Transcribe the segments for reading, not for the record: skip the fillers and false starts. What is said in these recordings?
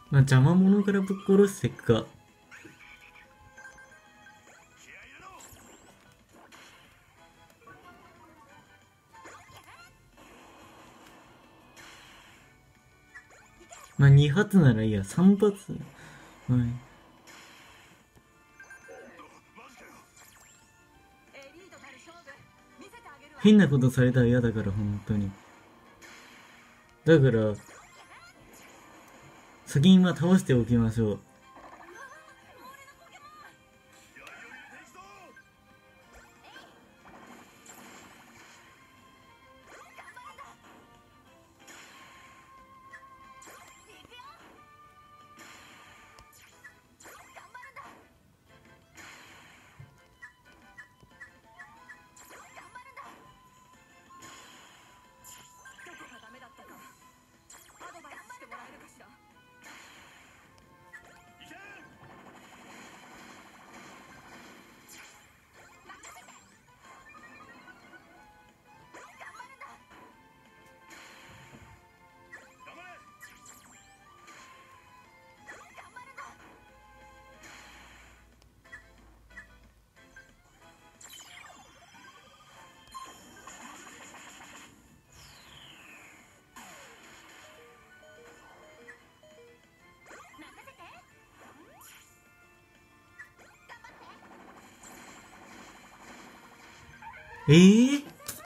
まあ、邪魔者からぶっ殺していくか。まあ、2発ならいいや、3発。はい。変なことされたら嫌だから、本当に。だから、先に倒しておきましょう。い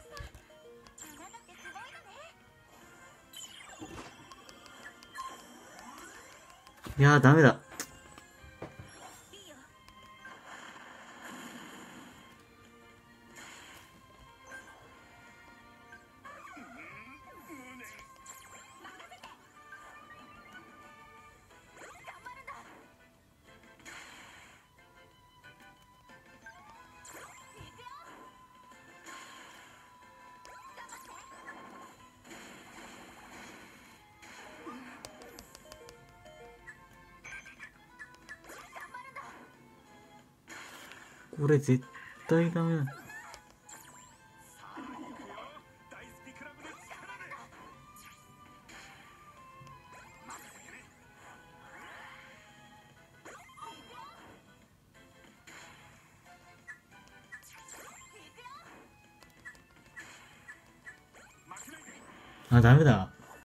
やー、ダメだ。これ絶対ダメだ。あ、ダメだ。